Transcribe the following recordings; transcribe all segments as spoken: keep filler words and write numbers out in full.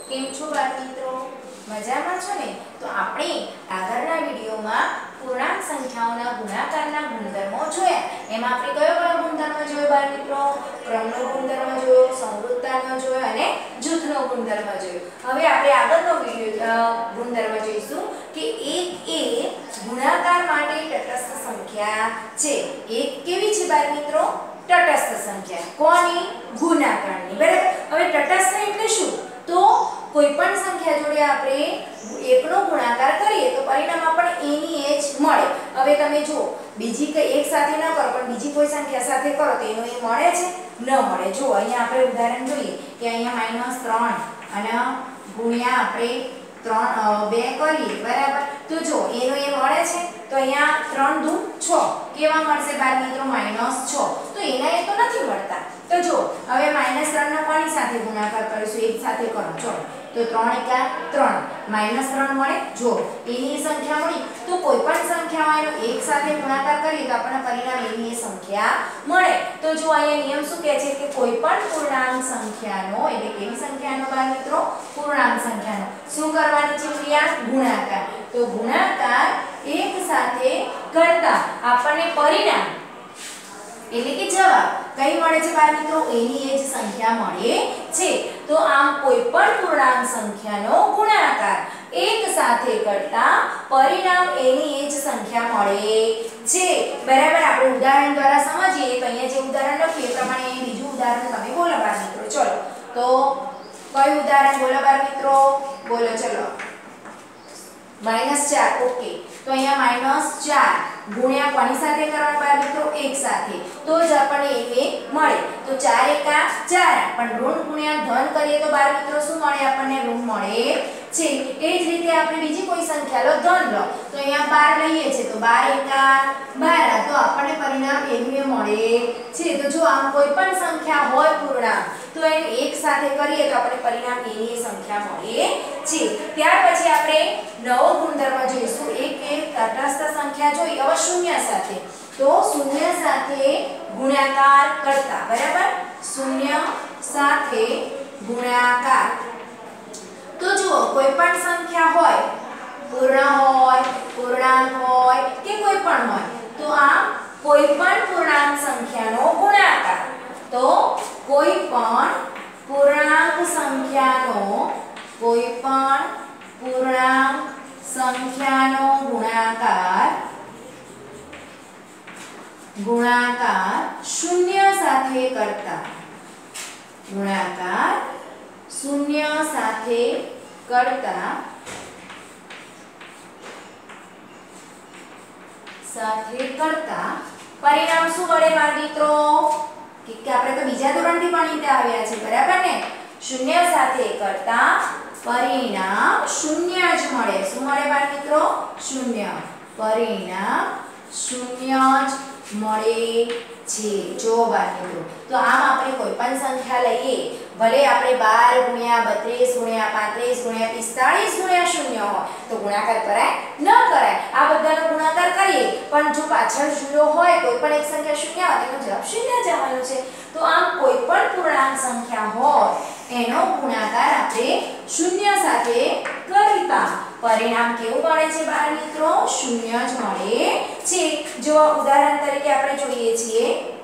કેમ છો બાળ મિત્રો? મજામાં છો ને? તો આપણે આગળના વિડિયોમાં પૂર્ણાંક સંખ્યાઓના ગુણાકારના ગુણધર્મો જોયા. એમાં આપણે કયો કયો ગુણધર્મ જોયો બાળ મિત્રો? ક્રમનો ગુણધર્મ જોયો, સંવૃત્તાનો જોયો અને જૂથનો ગુણધર્મ જોયો. હવે આપણે આગળનો વિડિયો ગુણધર્મ જોઈશું કે એક એ ગુણાકાર માટે તટસ્થ સંખ્યા છે. એક કેવી છે બાળ મિત્રો? તટસ્થ સંખ્યા. કોની? ગુણાકારની. બરાબર. હવે તટસ્થ એટલે શું? તો કોઈ પણ સંખ્યા જોડે આપણે એકનો ગુણાકાર કરીએ તો પરિણામ આપણને એની એ જ મળે. હવે તમે જુઓ, બીજી કઈ એક સાથે ન કરો પણ બીજી કોઈ સંખ્યા સાથે કરો તો એનો એ મળે છે? ન મળે. જો અહીંયા આપણે ઉદાહરણ જોઈએ કે અહીંયા માઈનસ ત્રણ અને ગુણ્યા આપણે ત્રણ બે કરીએ. બરાબર. તો જો એનો એ મળે છે તો અહીંયા ત્રણ દુ છ કેવા મળશે બાળ મિત્રો? માઈનસ છ. તો એના એ તો નથી મળતા. તો જો હવે માઈનસ ત્રણ નો કોની સાથે ગુણાકાર કરીશું? એક સાથે કરો. ચલો તો ત્રણ એકા ત્રણ માઈનસ ત્રણ મળે. જો એની સંખ્યા મળી તો કોઈ પણ સંખ્યા હોય એનો એક સાથે ગુણાકાર કરીએ તો આપણને પરિણામ એની સંખ્યા મળે. તો જો અહીંયા નિયમ શું કહે છે કે કોઈ પણ પૂર્ણાંક સંખ્યાનો એટલે કેવી સંખ્યાનો બાળ મિત્રો? પૂર્ણાંક સંખ્યાનો શું કરવાની છે ક્રિયા? ગુણાકાર. તો ગુણાકાર એક સાથે કરતા આપણને પરિણામ એટલે કે જવાબ કઈ મળે છે બાળ મિત્રો? એની એ જ સંખ્યા મળે છે. તો આમ કોઈ પણ પૂર્ણાંક સંખ્યાનો ગુણાકાર એક સાથે કરતા પરિણામ એની એ જ સંખ્યા મળે છે. બરાબર. આપણે ઉદાહરણ દ્વારા સમજીએ તો અહીંયા જે ઉદાહરણ લખીએ એ પ્રમાણે અહીં બીજું ઉદાહરણ તમે બોલો બાળ મિત્રો. ચલો તો કયું ઉદાહરણ બોલો બાળ મિત્રો? બોલો ચલો. માઈનસ ચાર. ઓકે. તો અહીંયા માઈનસ ચાર ગુણ્યા કોની સાથે કરવાનું બાળ મિત્રો? એક સાથે. તો જ આપણને એ મળે. તો ચાર એકા ચાર પણ ઋણ ગુણ્યા ધન કરીએ તો બાળ મિત્રો શું મળે? આપણને ઋણ મળે છે. એ જ રીતે આપણે બીજી કોઈ સંખ્યા લો, ધન લો. તો અહીંયા બાર લઈએ છે તો બાર એકા બાર. તો આપણને પરિણામ એનું એ મળે છે. તો જો આમ કોઈ પણ સંખ્યા હોય પૂર્ણાંક તો એને એક સાથે કરીએ તો આપણને પરિણામ એની સંખ્યા મળે છે. ત્યાર પછી આપણે નવો ગુણધર્મ જોઈશું. એક એક તટસ્થ સંખ્યા જોઈ. હવે શૂન્ય સાથે. તો શૂન્ય સાથે ગુણાકાર કરતા. બરાબર. શૂન્ય સાથે ગુણાકાર. તો જુઓ કોઈ પણ સંખ્યા હોય, પૂર્ણ હોય, પૂર્ણાંક હોય કે કોઈ પણ હોય, તો આ કોઈ પણ પૂર્ણાંક સંખ્યાનો ગુણાકાર. તો કોઈ પણ પૂર્ણાંક સંખ્યાનો કોઈ પણ પૂર્ણાંક સંખ્યાનો ગુણાકાર ગુણાકાર શૂન્ય સાથે કરતા ગુણાકાર શૂન્ય સાથે કરતા સાથે કરતા પરિણામ શું મળે બાળ મિત્રો? કે આપણે તો બીજા ધોરણથી ભણીને આવ્યા છે. બરાબર ને? શૂન્ય સાથે કરતા પરિણામ શૂન્ય જ મળે. શું મળે બાળ મિત્રો? શૂન્ય. પરિણામ શૂન્ય જ મળે છે. જો બાળ મિત્રો તો આમ આપણે કોઈ પણ સંખ્યા લઈએ, ભલે આપણે બાર ગુણ્યા બત્રીસ ગુણ્યા પાંત્રીસ ગુણ્યા પિસ્તાળીસ ગુણ્યા શૂન્ય હોય તો ગુણાકાર કરાય? ન કરાય. આ બધાનો ગુણાકાર કરીએ પણ જો પાછળ શૂન્ય હોય, કોઈ પણ એક સંખ્યા શૂન્ય હોય તેનો જવાબ શૂન્ય જ આવવાનો છે. તો આમ કોઈ પણ પૂર્ણાંક સંખ્યા હોય એનો ગુણાકાર આપણે શૂન્ય સાથે કરતા પરિણામ કેવું મળે છે બાળ મિત્રો? શૂન્ય જ મળે છે. જો ઉદાહરણ તરીકે આપણે જોઈએ છીએ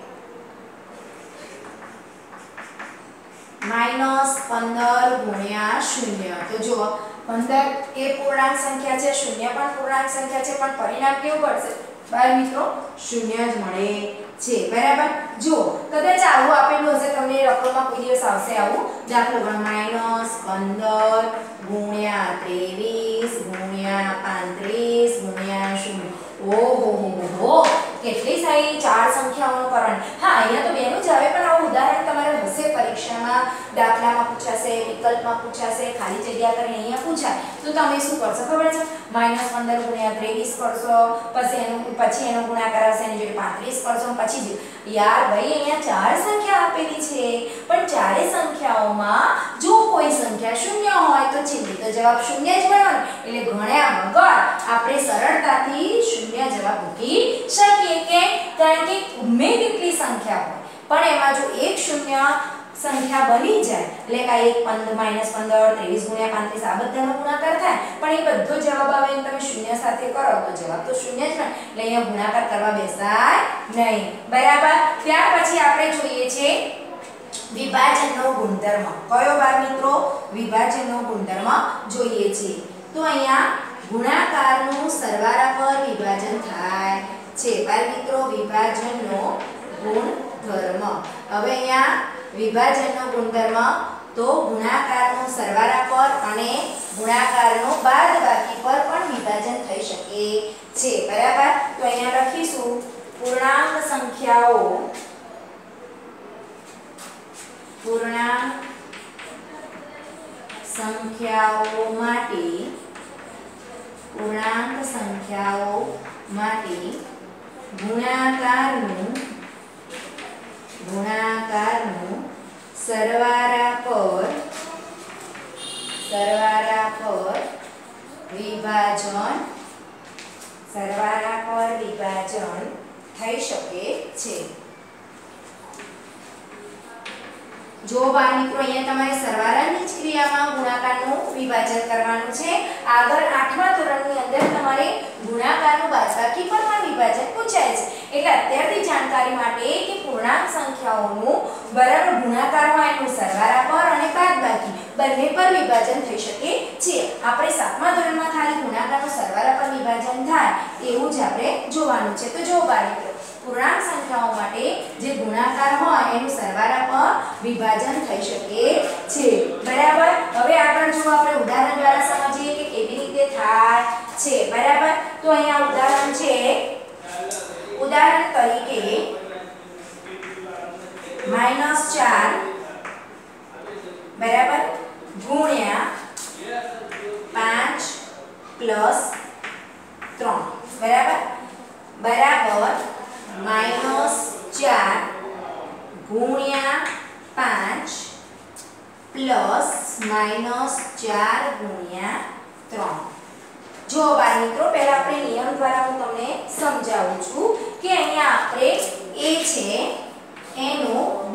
માઈનસ પંદર ગુણ્યા શૂન્ય. તો જો પંદર એ પૂર્ણાંક સંખ્યા છે, શૂન્ય પણ પૂર્ણાંક સંખ્યા છે, પણ પરિણામ કેવું પડશે બાળ મિત્રો? શૂન્ય જ મળે છે. બરાબર. જો કદાચ આવું આપેલું હશે, તમને રકમમાં કોઈ દિવસ આવશે આવું દાખલો ગણ માઈનસ પંદર ગુણ્યા ત્રેવીસ ગુણ્યા પાંત્રીસ ગુણ્યા શૂન્ય. ઓહો હો, કેટલી સારી ચાર સંખ્યાઓનો કરવાનું. હા, અહીંયા તો બેનું જ આવે પણ આવું ઉદાહરણ તમારે હશે પરીક્ષામાં, દાખલામાં પૂછાશે, વિકલ્પમાં પૂછાશે, ખાલી જગ્યા કરીને અહીંયા પૂછાય તો તમે શું કરશો ખબર છે? માઈનસ પંદર ગુણ્યા ત્રેવીસ કરશો, પછી એનો પછી એનો ગુણાકાર આવશે એની જોડે પાંત્રીસ કરશો, પછી યાર ભાઈ અહીંયા ચાર સંખ્યા આપેલી છે પણ ચારે સંખ્યાઓમાં જો કોઈ સંખ્યા શૂન્ય હોય તો છેલ્લે તો જવાબ શૂન્ય જ મળવાનો. એટલે ગણ્યા વગર આપણે સરળતાથી શૂન્ય જવાબ મૂકી શકીએ. કે કારણ કે ગમે તેટલી સંખ્યા હોય પણ એમાં જો એક શૂન્ય સંખ્યા બની જાય એટલે કાઈ એક માઈનસ પંદર ત્રેવીસ ગુણ્યા પાંત્રીસ આ બધાનો ગુણાકાર થાય પણ એ બધો જવાબ આવે અને તમે શૂન્ય સાથે કરો તો જવાબ તો શૂન્ય જ મળે એટલે અહીંયા ગુણાકાર કરવા બેસાય નહીં બરાબર ત્યાર પછી આપણે જોઈએ છે વિભાજનનો ગુણધર્મ કયો બાળ મિત્રો વિભાજનનો ગુણધર્મ જોઈએ છે તો અહીંયા ગુણાકારનું સરવાળા પર વિભાજન થાય છે બાળ મિત્રો વિભાજનનો ગુણધર્મ હવે અહીંયા વિભાજનનો ગુણધર્મ તો ગુણાકારનું સરવાળા પર અને ગુણાકારનું બાદબાકી પર પણ વિભાજન થઈ શકે છે બરાબર તો અહીંયા લખીશું પૂર્ણાંક સંખ્યાઓ પૂર્ણાંક સંખ્યાઓ માટે પૂર્ણાંક સંખ્યાઓ માટે ગુણાકારનું ગુણાકારનું સરવાળા પર સરવાળા પર વિભાજન સરવાળા પર વિભાજન થઈ શકે છે જો બાળ મિત્રો અહીંયા તમારે સરવાળાની જ ક્રિયામાં ગુણાકારનું વિભાજન કરવાનું છે આગળ આઠમા ધોરણની અંદર તમારે ગુણાકારનું બાદબાકી પર પણ વિભાજન પૂછાય છે એટલે અત્યારથી જાણકારી માટે કે પૂર્ણાંક સંખ્યાઓનું બરાબર ગુણાકાર હોય એનું સરવાળા પર અને બાદબાકી બંને પર વિભાજન થઈ શકે છે આપણે સાતમા ધોરણમાં ખાલી ગુણાકારનું સરવાળા પર વિભાજન થાય એવું જ આપણે જોવાનું છે તો જો બાળ મિત્રો પૂર્ણાંક સંખ્યાઓ માટે જે ગુણાકાર હોય એનું સરવાળા પર વિભાજન થઈ શકે છે બરાબર હવે આગળ જો આપણે ઉદાહરણ દ્વારા સમજીએ કે કેવી રીતે થાય છે બરાબર તો અહીંયા ઉદાહરણ છે ઉદાહરણ તરીકે માઈનસ ચાર બરાબર ગુણ્યા પાંચ પ્લસ ત્રણ બરાબર બરાબર માઈનસ ચાર ગુણ્યા પાંચ પ્લસ માઈનસ ચાર ગુણ્યા ત્રણ જો બાળ મિત્રો પહેલા આપણે નિયમ દ્વારા હું તમને સમજાવું છું કે અહીંયા આપણે a છે એનો b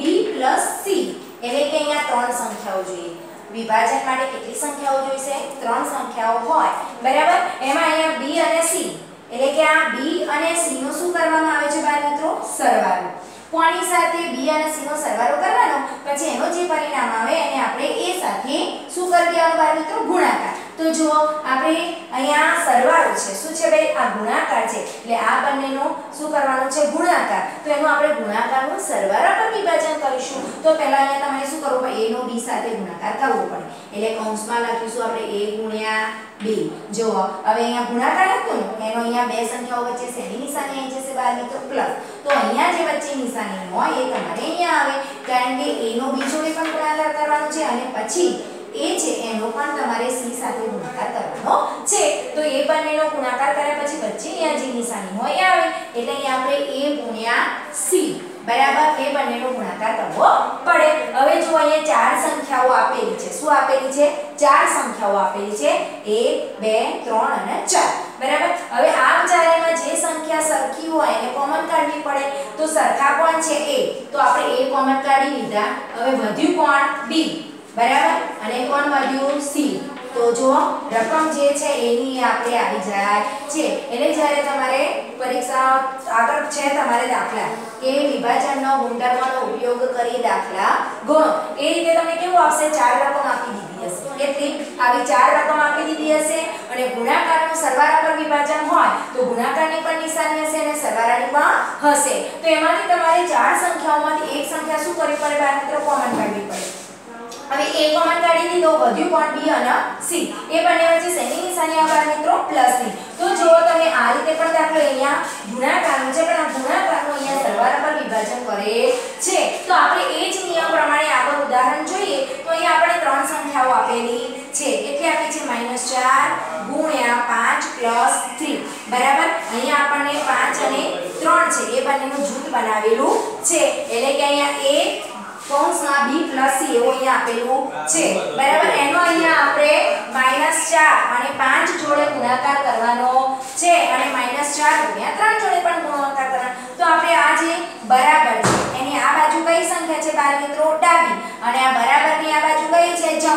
c એટલે કે અહીંયા ત્રણ સંખ્યાઓ જોઈએ વિભાજન માટે કેટલી સંખ્યાઓ જોઈશે ત્રણ સંખ્યાઓ હોય બરાબર એમાં અહીંયા b અને c એટલે કે આ b અને c નો શું કરવામાં આવે છે બાળ મિત્રો સરવાળો કોની સાથે b અને c નો સરવાળો કરવાનો પછી એનો જે પરિણામ આવે એને આપણે a સાથે શું કરી દેવાનું બાળ મિત્રો ગુણાકાર તો જો આપણે અહીંયા સરવાળો છે શું છે ભાઈ આ ગુણાકાર છે એટલે આ બંનેનો શું કરવાનો છે ગુણાકાર તો એનું આપણે ગુણાકારનું સરવાળા પર વિભાજન કરીશું તો પહેલા અહીંયા તમારે શું કરવું પડે a નો b સાથે ગુણાકાર કરવો પડે એટલે કૌંસમાં લખીશું આપણે a ગુણ્યા b જો હવે અહીંયા ગુણાકાર હતો ને એનો અહીંયા બે સંખ્યાઓ વચ્ચે શેની નિશાની આવી જશે બાળ મિત્રો પ્લસ તો અહીંયા જે વચ્ચે નિશાની હોય એ તમારે અહીંયા આવે કારણ કે a નો b જોડે પણ ગુણાકાર કરવાનો છે અને પછી a છે એનો પણ તમારે c સાથે ગુણાકાર કરવાનો છે તો એ બંનેનો ગુણાકાર કર્યા પછી વચ્ચે અહીંયા જે નિશાની હોય એ આવે એટલે અહીંયા આપણે a ગુણ્યા c બરાબર એ બંનેનો ગુણાકાર કરવો પડે હવે જો અહીંયા ચાર સંખ્યાઓ આપેલી છે શું આપેલી છે ચાર સંખ્યાઓ આપેલી છે એક બે ત્રણ અને ચાર બરાબર હવે આ ચારેયમાં જે સંખ્યા સરખી હોય એને કોમન કાઢવી પડે તો સરખા કોણ છે a તો આપણે a કોમન કાઢી લીધા હવે વધ્યું કોણ b બરાબર અને કોણ વધ્યું c તો જો રકમ જે છે એની આપણે આવી જાય છે એટલે જ્યારે તમારે પરીક્ષા આગળ છે તમારે દાખલા કે વિભાજનનો ગુણધર્મનો ઉપયોગ કરી દાખલા ગણો એ રીતે તમને કેવું આવશે ચાર રકમ આપી દીધી હશે કેટલી આવી ચાર રકમ આપી દીધી હશે અને ગુણાકારનું સરવાળા પર વિભાજન હોય તો ગુણાકારની પણ નિશાની હશે અને સરવાળાની પણ હશે તો એમાંથી તમારે ચાર સંખ્યાઓમાંથી એક સંખ્યા શું કરવી પડે બાળ મિત્રો કોમન કાઢવી પડે હવે a કોમન કાઢી દીધો વધ્યું કોણ b અને c એ બંને વચ્ચે શેની નિશાની આવે મિત્રો પ્લસ ની તો જો તમે આ રીતે પણ દાખલો અહીંયા ગુણાકારનો છે પણ આ ગુણાકારનો અહીંયા સરવાળા પર વિભાજન કરે છે તો આપણે એ જ નિયમ પ્રમાણે આગળ ઉદાહરણ જોઈએ તો અહીંયા આપણે ત્રણ સંખ્યાઓ આપેલી છે એટલે આપી છે માઈનસ ચાર ગુણ્યા પાંચ પ્લસ ત્રણ બરાબર અહીંયા આપણને પાંચ અને ત્રણ છે એ બંનેનું જૂથ બનાવેલું છે એટલે કે અહીંયા a કૌંસમાં b c એવું અહીંયા આપેલું છે બરાબર એનો અહીંયા આપણે માઈનસ ચાર અને પાંચ જોડે ગુણાકાર કરવાનો છે અને માઈનસ ચાર ગુણ્યા ત્રણ જોડે પણ ગુણાકાર કરવાનો તો આપણે આ જે બરાબર છે એની આ બાજુ કઈ સંખ્યા છે બાળ મિત્રો ડાબી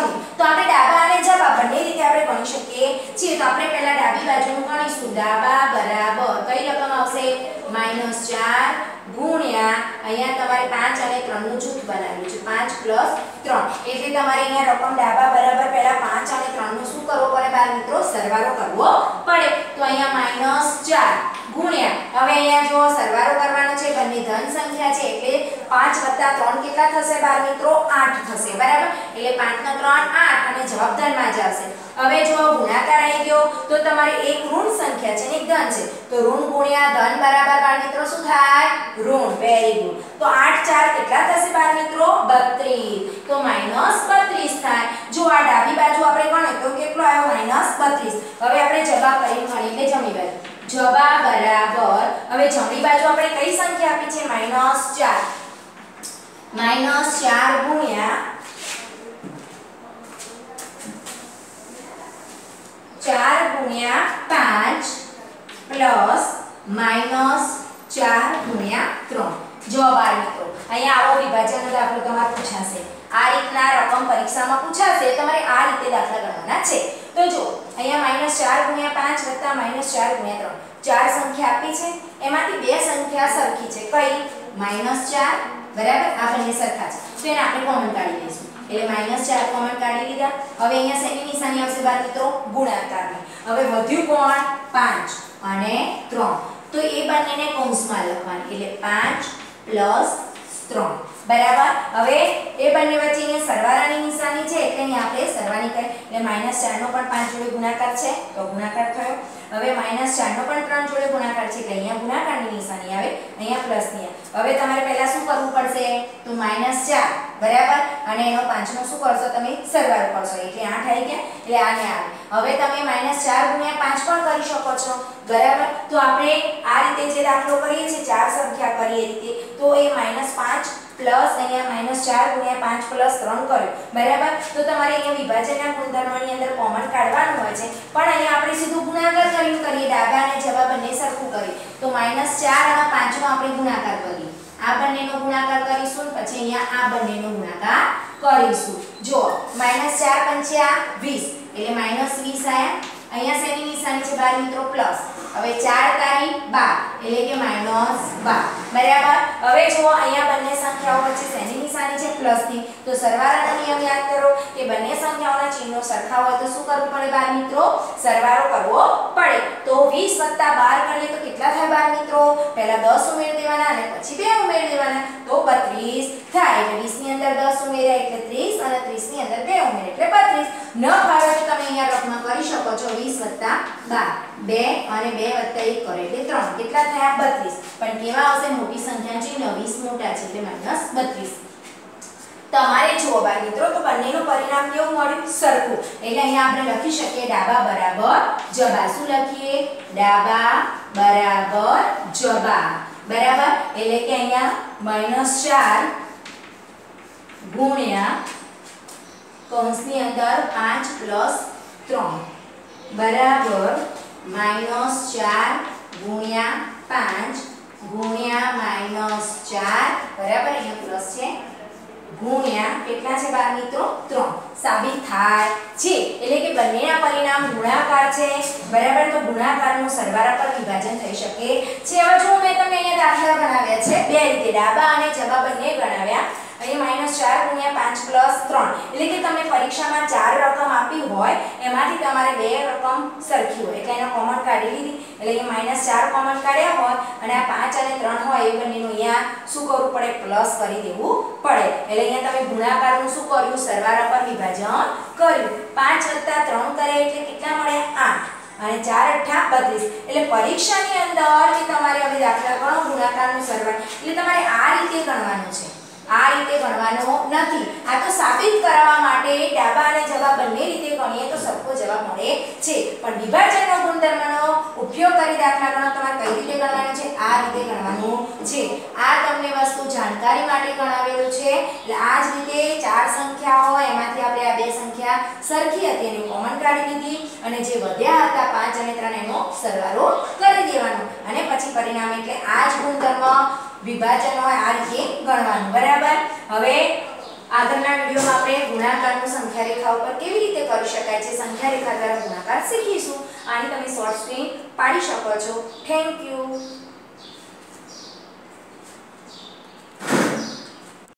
જમણી. તો આપણે ડાબા અને જબા બંને રીતે આપણે ગણી શકીએ છીએ. તો આપણે પહેલા ડાબી બાજુનું ગણીશું. ડાબા બરાબર કઈ રકમ આવશે માઈનસ ચાર ગુણ્યા અહીંયા તમારે પાંચ અને ત્રણ નું જૂથ બનાવ્યું છે પાંચ પ્લસ ત્રણ એટલે તમારે અહીંયા રકમ ડાબા બરાબર પહેલા પાંચ અને ત્રણ નું શું કરવો પડે બાળ મિત્રો સરવાળો કરવો પડે. તો અહીંયા માઈનસ ચાર ગુણ્યા હવે અહીંયા જો સરવાળો કરવાનો છે બંને ધન સંખ્યા છે એટલે પાંચ વત્તા ત્રણ કેટલા થશે બાળ મિત્રો આઠ થશે બરાબર. એટલે પાંચ નો ત્રણ આઠ અને જવાબ ધનમાં જ આવશે. હવે જો ગુણાકાર આવી ગયો તો તમારે એક ઋણ સંખ્યા છે ને એક ધન છે તો ઋણ ગુણ્યા ધન બરાબર બાળ મિત્રો શું થાય ઋણ. Very good. તો આઠ ચાર કેટલા થશે બાળ મિત્રો બત્રીસ. તો માઈનસ બત્રીસ થાય. જો આ ડાબી બાજુ આપણે ગણીએ તો કેટલો આવ્યો માઈનસ બત્રીસ. હવે આપણે જવાબ કરીને ગણીએ એટલે જમણી બાજુ જવાબ બરાબર હવે જમણી બાજુ આપણે કઈ સંખ્યા આપી છે માઈનસ ચાર. માઈનસ ચાર ગુણ્યા ચાર ગુણ્યા પાંચ પ્લસ માઈનસ ચાર ગુણ્યા ત્રણ. જો બાળ મિત્રો અહીંયા આવો વિભાજનનો દાખલો તમારે પૂછાશે. આ રીતના રકમ પરીક્ષામાં પૂછાશે તમારે આ રીતે દાખલા ગણવાના છે. તો જો અહીંયા માઈનસ ચાર ગુણ્યા પાંચ વત્તા માઈનસ ચાર ગુણ્યા ત્રણ ચાર સંખ્યા આપી છે એમાંથી બે સંખ્યા સરખી છે કઈ માઈનસ ચાર બરાબર આ બંને સરખા છે તો એને આપણે કોમન કાઢી લઈશું. એટલે માઈનસ ચાર કોમન કાઢી લીધા. હવે અહીંયા શેની નિશાની આવશે બાળ મિત્રો ગુણાકારની. હવે વધ્યું કોણ પાંચ અને ત્રણ તો એ બંનેને કૌંસમાં લખવાનું એટલે પાંચ પ્લસ ત્રણ બરાબર. હવે એ બંને વચ્ચે અહીંયા સરવાળાની નિશાની છે એટલે અહીંયા આપણે સરવાળી કરી એટલે માઈનસ ચાર નો પણ પાંચ જોડે ગુણાકાર છે તો ગુણાકાર થયો. હવે માઈનસ ચાર નો પણ ત્રણ જોડે ગુણાકાર છે એટલે અહીંયા ગુણાકારની નિશાની આવે અહીંયા પ્લસ ની. હવે તમારે પહેલા શું કરવું પડશે તો માઈનસ ચાર બરાબર અને એનો પાંચ નો શું કરશો તમે સરવાળો કરશો એટલે આઠ આવી ગયા એટલે આને આવે. હવે તમે માઈનસ ચાર ગુણ્યા પાંચ પણ કરી શકો છો બરાબર. તો આપણે આ રીતે જે દાખલો કરીએ છીએ ચાર સંખ્યા કરીએ રીતે તો એ માઈનસ પાંચ પ્લસ અહીંયા માઈનસ ચાર ગુણ્યા પાંચ પ્લસ ત્રણ કર્યો બરાબર. તો તમારે અહીંયા વિભાજનના ગુણધર્મની અંદર કોમન કાઢવાનું હોય છે પણ અહીંયા આપણે સીધું ગુણાકાર કર્યું કરીએ ડાબા અને જવાબ બંને સરખું કરીએ તો માઈનસ ચાર અને પાંચ નો આપણે ગુણાકાર કરીએ. આ બંનેનો ગુણાકાર કરીશું પછી અહીંયા આ બંનેનો ગુણાકાર કરીશું. જો માઈનસ ચાર પંચ્યા વીસ એટલે માઈનસ વીસ આયા. અહીંયા શેની નિશાની છે બાળ મિત્રો પ્લસ. હવે ચાર તારી બાર એટલે કે માઈનસ બાર બરાબર. હવે જુઓ અહીંયા બંને સંખ્યાઓ વચ્ચે શેની નિશાની છે પ્લસ ની તો સરવાળાનો નિયમ યાદ કરો કે બંને સંખ્યાઓના ચિહ્નો સરખા હોય તો શું કરવું પડે બાળ મિત્રો સરવાળો કરવો પડે. તો વીસ વત્તા બાર કરીએ તો કેટલા થાય બાળ મિત્રો પહેલા દસ ઉમેરી દેવાના અને પછી બે ઉમેરી દેવાના તો બત્રીસ થાય. એટલે વીસ ની અંદર દસ ઉમેર્યા એટલે ત્રીસ અને ત્રીસ ની અંદર બે ઉમેર્યા એટલે બત્રીસ. ન ફાવે તો તમે અહીંયા રકમ કરી શકો છો વીસ વત્તા બાર બે અને બે વત્તા એક કરે એટલે ત્રણ કેટલા થયા બત્રીસ. પણ કેવા આવશે મોટી સંખ્યા છે વીસ મોટા છે એટલે માઈનસ બત્રીસ. તમારે જુઓ બાળ મિત્રો તો બંનેનું પરિણામ કેવું મળ્યું સરખું. એટલે અહીંયા આપણે લખી શકીએ ડાબા બરાબર જબા. શું લખીએ ડાબા બરાબર જબા બરાબર. એટલે કે અહીંયા માઈનસ ચાર ગુણ્યા કૌંસની અંદર પાંચ પ્લસ ત્રણ બરાબર માઈનસ ચાર ગુણ્યા પાંચ ગુણ્યા માઈનસ ચાર બરાબર અહીંયા પ્લસ છે ગુણ્યા કેટલા છે બાળ મિત્રો ત્રણ સાબિત થાય છે. એટલે કે બંનેના પરિણામ ગુણાકાર છે બરાબર. તો ગુણાકારનું સરવાળા પર વિભાજન થઈ શકે છે. હવે જો મેં તમને અહીંયા દાખલા ગણાવ્યા છે બે રીતે ડાબા અને જબા બંને ગણાવ્યા. અહીં માઈનસ ચાર ગુણ્યા પાંચ પ્લસ ત્રણ એટલે કે તમે પરીક્ષામાં ચાર રકમ આપી હોય એમાંથી તમારે બે રકમ સરખી હોય એટલે એને કોમન કાઢી લીધી. એટલે અહીંયા માઈનસ ચાર કોમન કાઢ્યા હોય અને આ પાંચ અને ત્રણ હોય એ બંનેનું અહીંયા શું કરવું પડે પ્લસ કરી દેવું પડે. એટલે અહીંયા તમે ગુણાકારનું શું કર્યું સરવાળા પર વિભાજન કર્યું. પાંચ વત્તા ત્રણ કરે એટલે કેટલા મળ્યા આઠ અને ચાર અઠ્ઠા બત્રીસ. એટલે પરીક્ષાની અંદર કે તમારે હવે દાખલા ગણો ગુણાકારનું સરવાળો એટલે તમારે આ રીતે ગણવાનું છે આ રીતે ગણવાનો નથી. આ તો સાબિત કરવા માટે ડાબા અને જબા બંને રીતે ગણીએ તો સરખો જવાબ મળે છે. પણ વિભાજનનો ગુણધર્મનો ઉપયોગ કરી દાખલા ગણો તમારે કઈ રીતે ગણવાનો છે આ રીતે ગણવાનું છે. આ તમને વસ્તુ જાણકારી માટે ગણાવેલું છે. એટલે આ જ રીતે ચાર સંખ્યાઓ હોય એમાંથી આપણે આ બે સંખ્યા સરખી હતી એને કોમન કાઢી લીધી અને જે વધ્યા હતા પાંચ અને ત્રણ એનો સરવાળો કરી દેવાનો અને પછી પરિણામ એટલે આ જ ગુણધર્મ વિભાજન હોય આ રીતે ગણવાનું બરાબર. હવે આગળના વિડીયોમાં આપણે ગુણાકારનું સંખ્યા રેખા ઉપર કેવી રીતે કરી શકાય છે સંખ્યા રેખા દ્વારા ગુણાકાર શીખીશું. આની તમે શોર્ટ સ્ક્રીન પાડી શકો છો. Thank you.